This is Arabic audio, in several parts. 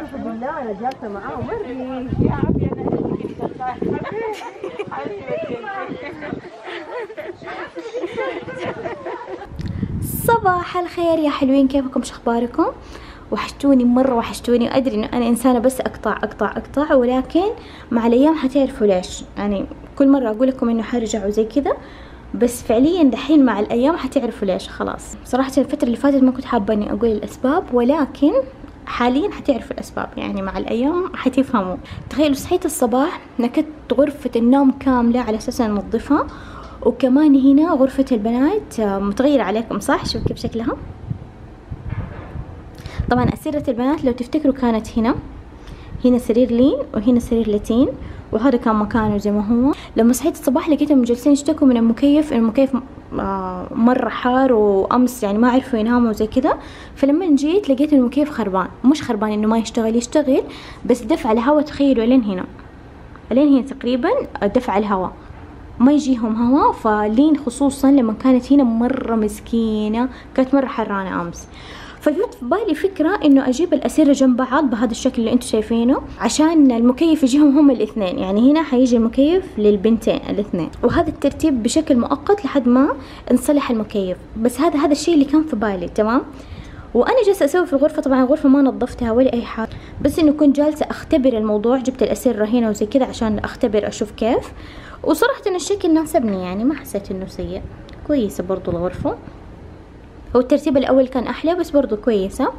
اعوذ بالله انا جالسه معاه مري. يا عمي صباح الخير يا حلوين، كيفكم؟ شو اخباركم؟ وحشتوني مرة، وحشتوني. أدري إنه أنا إنسانة بس أقطع، ولكن مع الأيام حتعرفوا ليش. يعني كل مرة أقول لكم إنه حرجع وزي كذا، بس فعليا دحين مع الأيام حتعرفوا ليش. خلاص صراحة الفترة اللي فاتت ما كنت حابة إني أقول الأسباب، ولكن حاليا حتعرفوا الأسباب. يعني مع الأيام حتفهموا. تخيلوا صحيت الصباح نكدت غرفة النوم كاملة على أساس أنظفها، وكمان هنا غرفة البنات متغيرة عليكم صح؟ شوف كيف شكلها. طبعا أسرة البنات لو تفتكروا كانت هنا سرير لين، وهنا سرير لتين، وهذا كان مكانه زي ما هو. لما صحيت الصباح لقيتهم جالسين يشتكوا من المكيف مرة حار، وأمس يعني ما عرفوا يناموا زي كذا. فلما جيت لقيت المكيف خربان، مش خربان إنه ما يشتغل، بس دفع الهواء. تخيلوا ألين هنا تقريبا دفع الهواء ما يجيهم هواء. فلين خصوصا لما كانت هنا مرة مسكينة، كانت مرة حرانة أمس. فجت في بالي فكرة إنه أجيب الأسرة جنب بعض بهذا الشكل اللي أنتم شايفينه، عشان المكيف يجيهم هم الاثنين. يعني هنا حيجي المكيف للبنتين الاثنين، وهذا الترتيب بشكل مؤقت لحد ما نصلح المكيف. بس هذا الشيء اللي كان في بالي، تمام. وأنا جالسة أسوي في الغرفة، طبعا الغرفة ما نظفتها ولا أي حاجة، بس إنه كنت جالسة أختبر الموضوع. جبت الأسرة هنا وزي كذا عشان أختبر أشوف كيف. وصراحة إن الشكل ناسبني، يعني ما حسيت إنه سيء، كويسة برضو الغرفة. هو الترتيب الأول كان أحلى، بس برضو كويسة.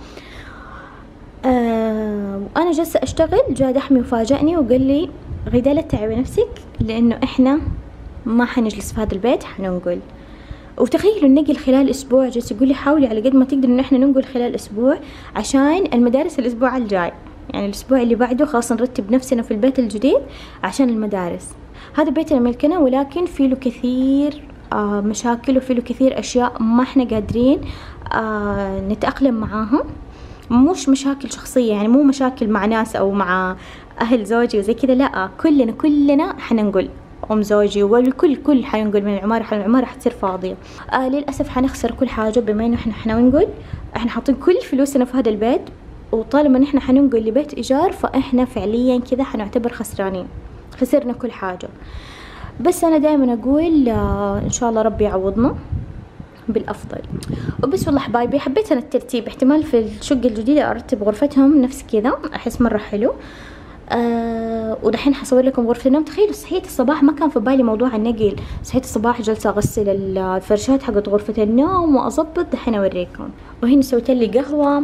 وأنا جالسة أشتغل، جاء دحمي وفاجأني وقال لي غدا لا تتعبي نفسك، لأنه إحنا ما حنجلس في هذا البيت، حننقل. وتخيلوا النقل خلال أسبوع. جالس يقول لي حاولي على قد ما تقدر إنه إحنا ننقل خلال أسبوع، عشان المدارس الأسبوع الجاي، يعني الأسبوع اللي بعده خلاص نرتب نفسنا في البيت الجديد عشان المدارس. هذا بيتنا ملكنا، ولكن فيه له كثير مشاكل، وفيه له كثير أشياء ما إحنا قادرين نتأقلم معاها. مش مشاكل شخصية، يعني مو مشاكل مع ناس أو مع أهل زوجي وزي كذا، لا، كلنا حننقل. أم زوجي والكل حينقل من العمارة حتصير فاضية. للأسف حنخسر كل حاجة، بما إنه إحنا حننقل. إحنا حاطين كل فلوسنا في هذا البيت، وطالما إن إحنا حننقل لبيت إيجار، فإحنا فعليا كذا حنعتبر خسرانين، خسرنا كل حاجة. بس أنا دائما أقول إن شاء الله ربي يعوضنا بالأفضل. وبس والله حبايبي، حبيت أنا الترتيب. احتمال في الشقة الجديدة أرتب غرفتهم نفس كذا، أحس مرة حلو. ودحين حصور لكم غرفة النوم. تخيلوا صحيت الصباح ما كان في بالي موضوع النقل. صحيت الصباح جلسة أغسل الفرشات حقت غرفة النوم وأظبط. دحين أوريكم. وهنا سويت لي قهوة،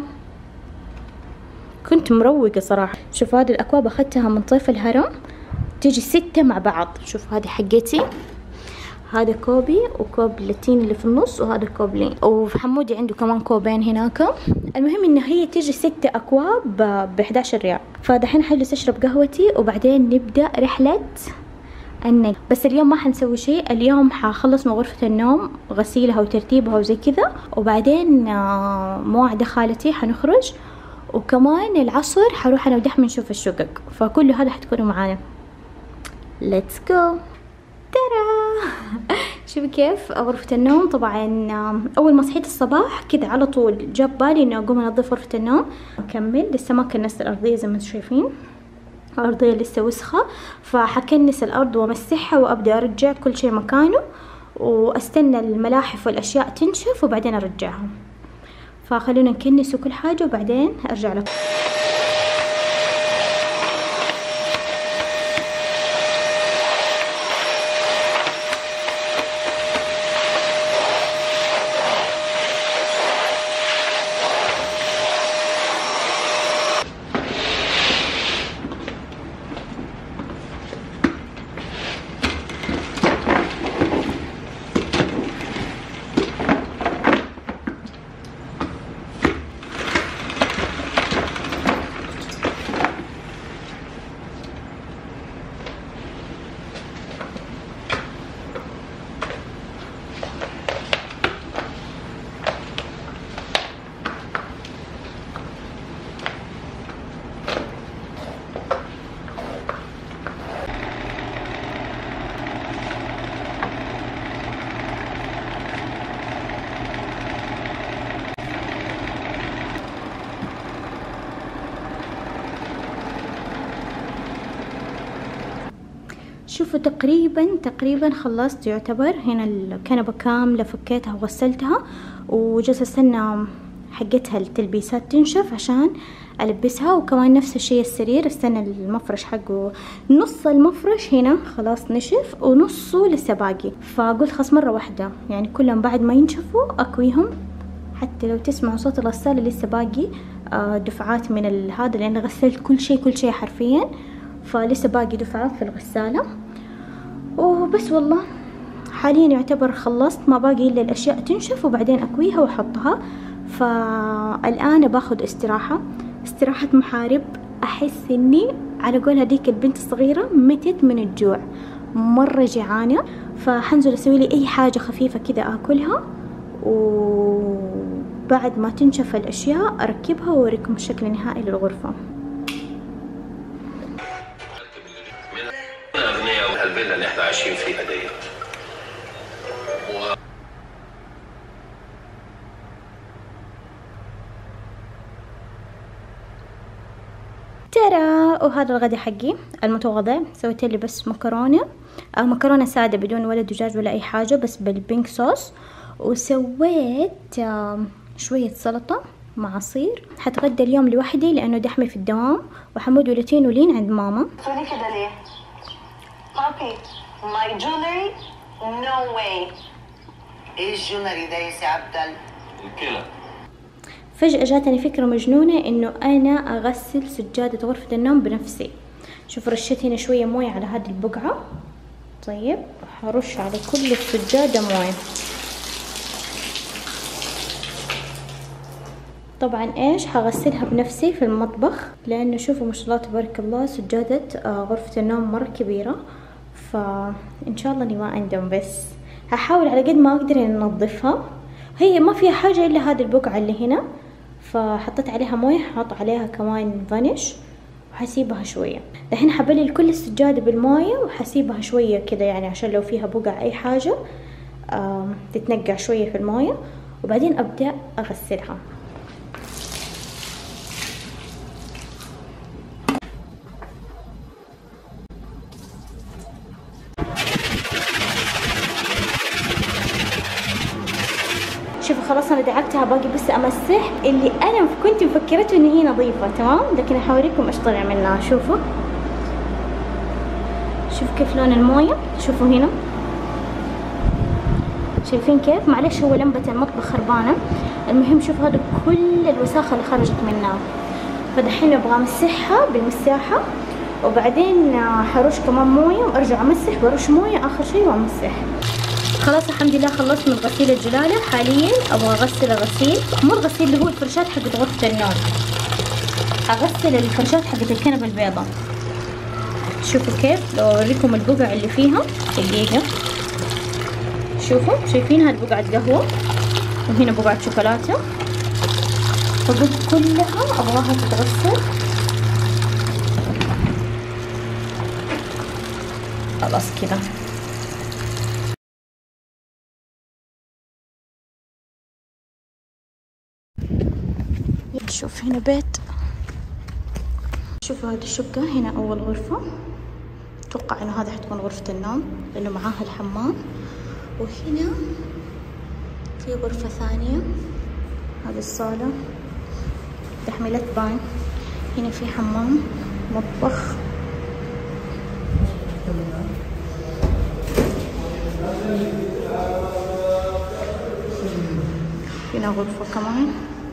كنت مروقة صراحة. شوف هذه الأكواب أخذتها من طيف الهرم، تيجي 6 مع بعض. شوف هذه حقتي، هذا كوبي وكوب لاتين اللي في النص، وهذا كوب لين، وحمودي عنده كمان كوبين هناك. المهم إن هي تيجي 6 أكواب ب11 ريال. فدحين حجلس أشرب قهوتي، وبعدين نبدأ رحلة النقل. بس اليوم ما حنسوي شيء، اليوم حخلص من غرفة النوم غسيلها وترتيبها وزي كذا، وبعدين موعد خالتي حنخرج، وكمان العصر حروح أنا ودحمي نشوف الشقق. فكل هذا حتكونوا معانا. Let's go. ترى شوفي كيف غرفة النوم. طبعا أول ما صحيت الصباح كذا على طول جاب بالي إنه أقوم أنظف غرفة النوم. أكمل، لسه ما كنست الأرضية زي ما انتم شايفين، الأرضية لسه وسخة. فحكنس الأرض وأمسحها، وأبدأ أرجع كل شيء مكانه، وأستنى الملاحف والأشياء تنشف وبعدين أرجعها. فخلونا نكنس كل حاجة وبعدين أرجع لكم. شوفوا تقريبا خلصت يعتبر. هنا الكنبة كاملة فكيتها وغسلتها، وجلست استنى حقتها التلبيسات تنشف عشان البسها. وكمان نفس الشيء السرير، استنى المفرش حقه، نص المفرش هنا خلاص نشف ونصه لسه باقي، فقلت خلاص مرة واحدة يعني كلهم بعد ما ينشفوا اكويهم. حتى لو تسمعوا صوت الغسالة لسه باقي دفعات من هذا، لان غسلت كل شيء حرفيا، فلسه باقي دفعات في الغسالة. وبس والله حاليا يعتبر خلصت، ما باقي الا الاشياء تنشف وبعدين اكويها واحطها. فالان باخذ استراحة محارب. احس اني على قول هذيك البنت الصغيرة متت من الجوع، مرة جيعانة، فحنزل اسوي لي اي حاجة خفيفة كذا اكلها، وبعد ما تنشف الاشياء اركبها واوريكم الشكل النهائي للغرفة. الفيلا اللي احنا عايشين فيها دي ترى. وهذا الغدا حقي المتواضع، سويت لي بس مكرونة سادة بدون ولا دجاج ولا اي حاجة، بس بالبينك صوص. وسويت شوية سلطة مع عصير. حتغدى اليوم لوحدي لانه دحمي في الدوام، وحمود ولتين ولين عند ماما. تقولي كده ليه؟ بابي ماي جولري نو واي. ايه الجولري ده يا سي عبدال؟ الكلى. فجأة جاتني فكرة مجنونة انه انا اغسل سجادة غرفة النوم بنفسي. شوف رشيت هنا شوية موية على هذه البقعة، طيب حرش على كل السجادة موية. طبعا ايش حغسلها بنفسي في المطبخ، لانه شوفوا ما شاء الله تبارك الله سجادة غرفة النوم مرة كبيرة، فان شاء الله اني ما اندم. بس هحاول على قد ما اقدر اني انظفها. هي ما فيها حاجة الا هذه البقعة اللي هنا، فحطيت عليها موية، حط عليها كمان فانيش وحسيبها شوية. الحين حبلل كل السجادة بالموية وحسيبها شوية كده، يعني عشان لو فيها بقع اي حاجة تتنقع شوية في الموية، وبعدين ابدأ اغسلها. شوفوا خلاص انا دعكتها، باقي بس امسح اللي انا كنت مفكرته ان هي نظيفة تمام، لكن هوريكم ايش طلع منها. شوفوا كيف لون الموية، شوفوا هنا شايفين كيف؟ معلش هو لمبة المطبخ خربانة. المهم شوفوا هذا كل الوساخة اللي خرجت منها، فدحين ابغى امسحها بالمساحة، وبعدين حرش كمان موية وارجع امسح، برش موية اخر شيء وامسح. خلاص الحمد لله خلصت من غسيل الجلالة. حاليا ابغى اغسل الغسيل، مو الغسيل اللي هو الفرشات حقت غرفة النوم، اغسل الفرشات حقت الكنبة البيضاء. شوفوا كيف، لو اوريكم البقع اللي فيها دقيقة. شوفوا شايفين هاد بقعة قهوة، وهنا بقعة شوكولاتة، فقلت كلها ابغاها تتغسل. خلاص كذا. شوف هنا بيت، شوفوا هذه الشقة هنا أول غرفة، أتوقع إنه هذا حتكون غرفة النوم لأنه معاها الحمام. وهنا في غرفة ثانية، هذه الصالة تحميلات بان. هنا في حمام، مطبخ، هنا غرفة كمان،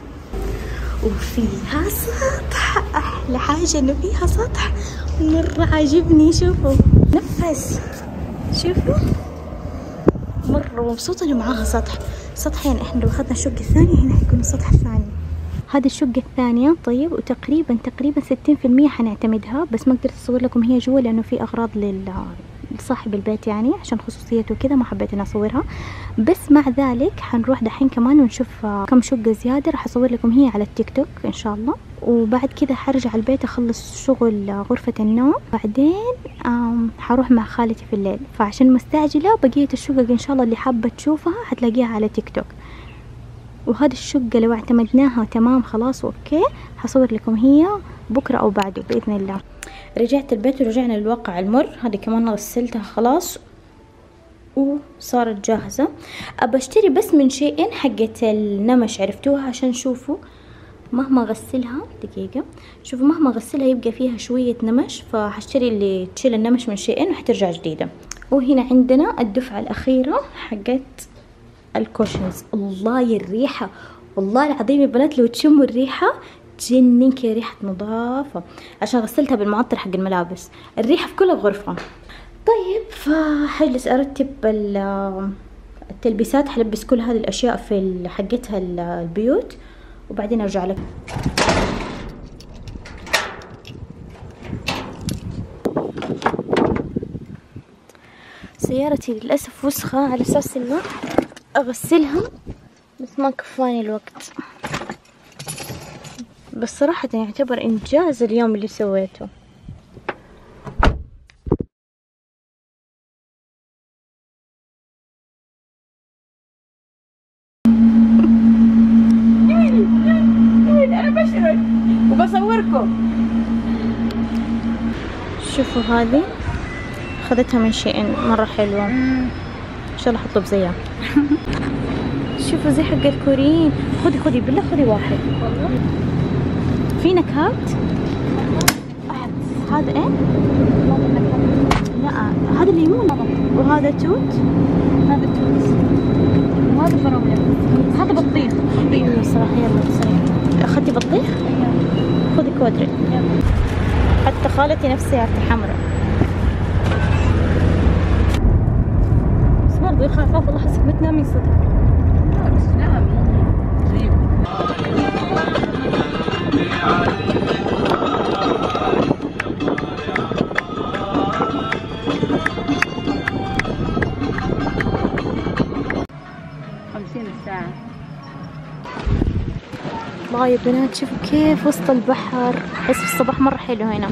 وفيها سطح. احلى حاجة انه فيها سطح، مرة عاجبني. شوفوا نفس، شوفوا مرة مبسوطة انه معاها سطحين. احنا لو اخذنا الشقة الثانية هنا حيكون السطح الثاني. هذه الشقة الثانية طيب، وتقريبا 60% حنعتمدها، بس ما قدرت اصور لكم هي جوا لانه في اغراض لصاحب البيت يعني عشان خصوصيته وكذا، ما حبيت اني اصورها. بس مع ذلك حنروح دحين كمان ونشوف كم شقة زيادة، راح اصور لكم هي على التيك توك ان شاء الله. وبعد كذا حرجع البيت اخلص شغل غرفة النوم، بعدين حروح مع خالتي في الليل. فعشان مستعجلة بقية الشقق ان شاء الله اللي حابة تشوفها حتلاقيها على تيك توك. وهذه الشقة لو اعتمدناها تمام خلاص اوكي، حصور لكم هي بكرة او بعده بإذن الله. رجعت البيت ورجعنا للواقع المر. هذه كمان غسلتها خلاص وصارت جاهزة. ابى اشتري بس من شيئين حقة النمش، عرفتوها؟ عشان شوفوا مهما غسلها، دقيقة، شوفوا مهما غسلها يبقى فيها شوية نمش، فحشتري اللي تشيل النمش من شيئين وحترجع جديدة. وهنا عندنا الدفعة الأخيرة حقت الكوشنز. الله يا الريحة، والله العظيم يا بنات لو تشموا الريحة تجنن كذا، ريحة نظافة، عشان غسلتها بالمعطر حق الملابس، الريحة في كل الغرفة. طيب فحجلس أرتب التلبيسات، حلبس كل هذه الأشياء في حقتها البيوت وبعدين أرجع لك. سيارتي للأسف وسخة، على أساس إنه أغسلها بس ما كفاني الوقت. بس صراحة يعتبر إنجاز اليوم اللي سويته. أنا بشرب وبصوركم. شوفوا هذه أخذتها من شيئين، مرة حلوة، إن شاء الله حطلب زيها. شوفوا زي حق الكوريين. خذي بالله خذي واحد. في نكهات. هذا ايه؟ لا هذا الليمون وهذا توت. هذا توت وهذا فراولة. هذا بطيخ. ايوه صراحة. يلا تصير اخذتي بطيخ؟ خذي كوادري. حتى خالتي نفسها حمراء. بس برضه يخاف والله، حسك ما تنامي صدق. لا بس نعم غريب. الله يا بنات شوفوا كيف وسط البحر، بس في الصباح مرة حلو هنا.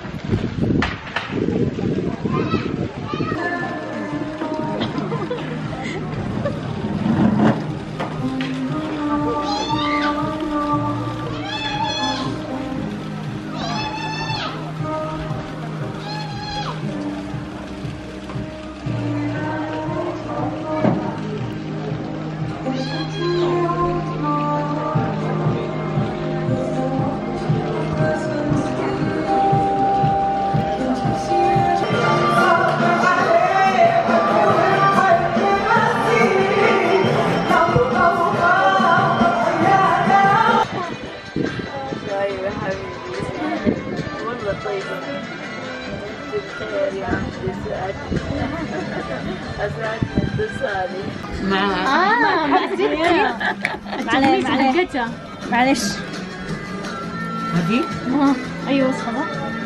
معلش هذه؟ ايوه وصفة.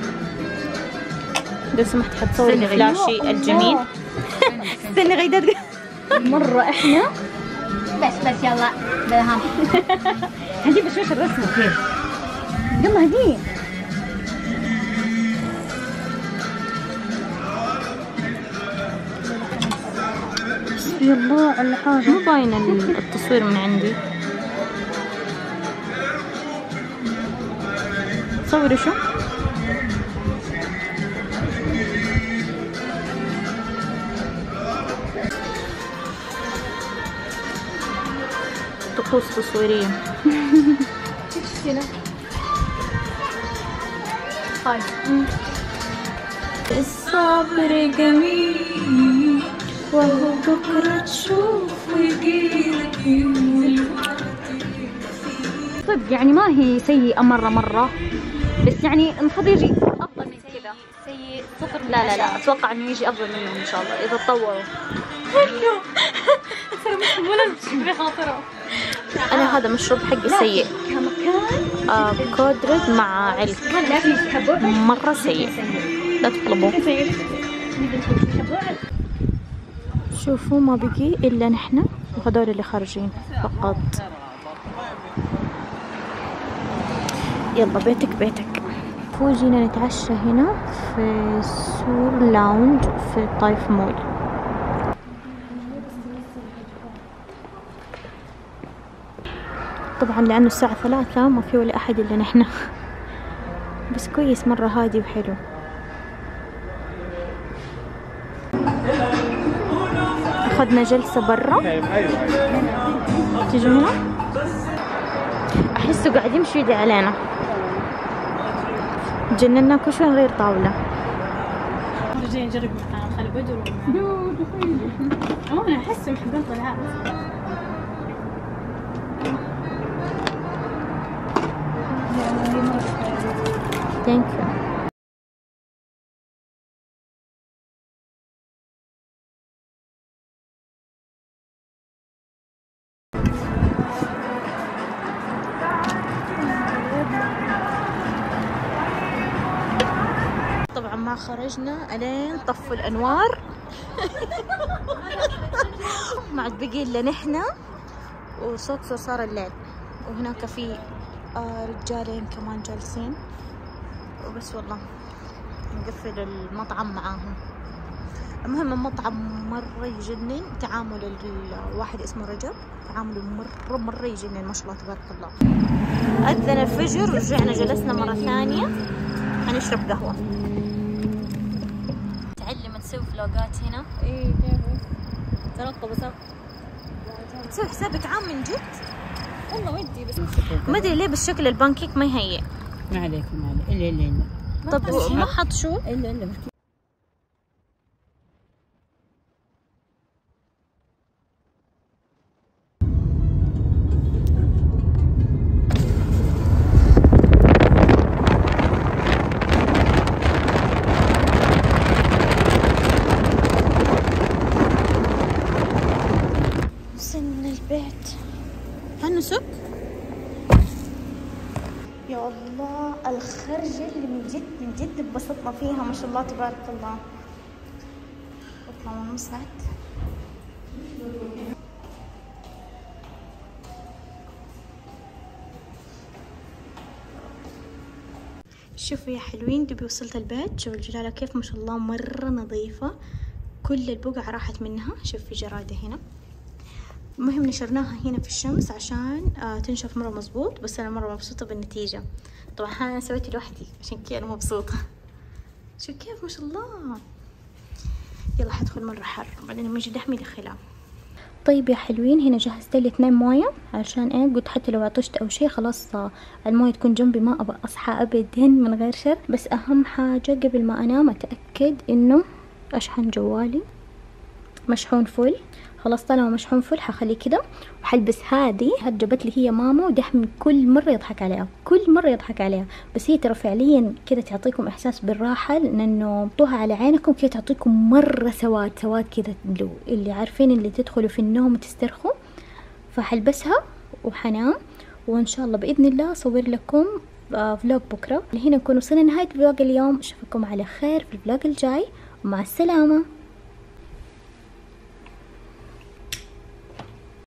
لو سمحت حتصوري الفلاشي الجميل. استني غيدات مرة احنا بس يلا بالهم. هدي بشوش الرسمة كيف؟ يلا هدي. يلا على حاجة مو باين التصوير من عندي. صوري شو؟ طقوس تصويرية. هاي الصبر جميل وهو بكرة تشوف ويجيلك يوم. طيب يعني ما هي سيئة مرة بس يعني المفروض يجي أفضل من كذا. سيء صفر. لا أتوقع إنه يجي أفضل منهم إن شاء الله إذا تطوروا. مو لازم تشبري خاطره. أنا هذا مشروب حقي سيء. كمكان كودرد مع علك مرة سيء، لا تطلبوه. شوفوا ما بقي إلا نحن وهذول اللي خارجين فقط. يلا بيتك. وجينا نتعشى هنا في سور لاونج في طايف مول. طبعا لأنه الساعة 3 ما في ولا أحد إلا نحن. بس كويس مرة هادي وحلو. أخذنا جلسة برا. تيجوا هنا أحسه قاعد يمشي يدي علينا. جننا كل شوي نغير طاولة. جاي نجرب معاه خلي بدر أنا أحسه محبين طلعات. ثانك يو. طبعا ما خرجنا الين طفوا الانوار. ما عاد بقي الا نحنا وصوت صار الليل، وهناك في رجالين كمان جالسين وبس. والله نقفل المطعم معاهم. المهم المطعم مرة يجنن، تعامل الواحد اسمه رجب تعامله مرة يجنن ما شاء الله تبارك الله. أذن الفجر ورجعنا جلسنا مرة ثانية حنشرب قهوة. تعلم تسوي فلوقات هنا. ايه كيف ترقب تسوي حسابك عام من جد؟ والله ودي بس ما ادري ليه بس شكل البانكيك ما يهيئ. ما عليك الا طب ما حط شو؟ الا وصلنا البيت. هنسك يا الله. الخرجة اللي من جد انبسطنا فيها ما شاء الله تبارك الله. اطلع من المصعد. شوفوا يا حلوين، دبي وصلت البيت. شوفوا الجلالة كيف ما شاء الله مرة نظيفة، كل البقع راحت منها. شوف في جرادة هنا. المهم نشرناها هنا في الشمس عشان تنشف مرة مظبوط. بس أنا مرة مبسوطة بالنتيجة. طبعا أنا سويتي لوحدي عشان كذا أنا مبسوطة. شوف كيف ما شاء الله. يلا حدخل مرة حر بعدين لما يجي دحمي دخلها. طيب يا حلوين، هنا جهزت لي 2 موية عشان ايه، قلت حتى لو عطشت او شي خلاص الموية تكون جنبي، ما ابغى اصحى ابدا من غير شر. بس اهم حاجة قبل ما انام اتأكد انه اشحن جوالي مشحون فل. خلاص طالما مشحون فل حخليه كده. وحلبس هذه جابت لي هي ماما، ودحمي كل مرة يضحك عليها، كل مرة يضحك عليها. بس هي ترى فعليا كده تعطيكم احساس بالراحة، لانه طوها على عينكم كده تعطيكم مرة سواد كده اللي عارفين اللي تدخلوا في النوم وتسترخوا. فحلبسها وحنام، وان شاء الله باذن الله اصور لكم فلوج بكرة. هنا نكون وصلنا نهاية فلوج اليوم. اشوفكم على خير في الفلوج الجاي، ومع السلامة.